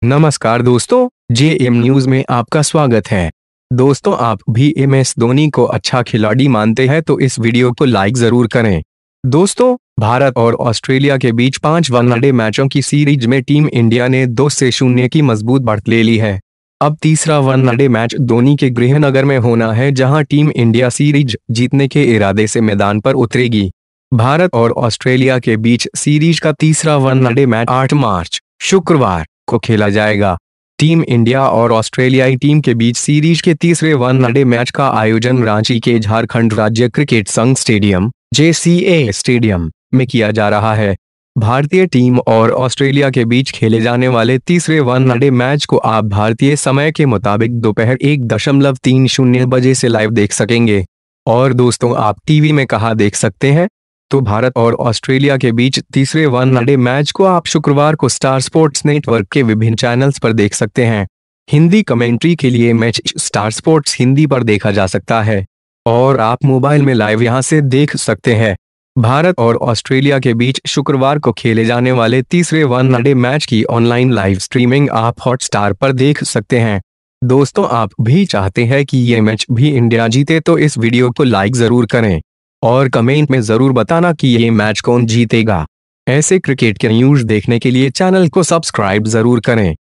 नमस्कार दोस्तों, JM news में आपका स्वागत है। दोस्तों, आप भी एमएस धोनी को अच्छा खिलाड़ी मानते हैं तो इस वीडियो को लाइक जरूर करें। दोस्तों, भारत और ऑस्ट्रेलिया के बीच 5 वनडे मैचों की सीरीज में टीम इंडिया ने 2-0 की मजबूत बढ़त ले ली है। अब तीसरा वनडे मैच धोनी के गृहनगर में होना है, जहां टीम इंडिया सीरीज जीतने के इरादे से मैदान पर उतरेगी। भारत और ऑस्ट्रेलिया के बीच सीरीज का तीसरा वनडे मैच 8 मार्च शुक्रवार को खेला जाएगा। टीम इंडिया और ऑस्ट्रेलियाई टीम के बीच सीरीज के तीसरे वनडे मैच का आयोजन रांची के झारखंड राज्य क्रिकेट संघ स्टेडियम (JCA स्टेडियम) में किया जा रहा है। भारतीय टीम और ऑस्ट्रेलिया के बीच खेले जाने वाले तीसरे वनडे मैच को आप भारतीय समय के मुताबिक दोपहर 1:30 बजे से लाइव देख सकेंगे। और दोस्तों, आप टीवी में कहाँ देख सकते हैं? तो भारत और ऑस्ट्रेलिया के बीच तीसरे वनडे मैच को आप शुक्रवार को स्टार स्पोर्ट्स नेटवर्क के विभिन्न चैनल्स पर देख सकते हैं। हिंदी कमेंट्री के लिए मैच स्टार स्पोर्ट्स हिंदी पर देखा जा सकता है और आप मोबाइल में लाइव यहां से देख सकते हैं। भारत और ऑस्ट्रेलिया के बीच शुक्रवार को खेले जाने वाले तीसरे वनडे मैच की ऑनलाइन लाइव स्ट्रीमिंग आप हॉटस्टार पर देख सकते हैं। दोस्तों, आप भी चाहते हैं कि ये मैच भी इंडिया जीते तो इस वीडियो को लाइक जरूर करें और कमेंट में जरूर बताना कि ये मैच कौन जीतेगा। ऐसे क्रिकेट के न्यूज़ देखने के लिए चैनल को सब्सक्राइब जरूर करें।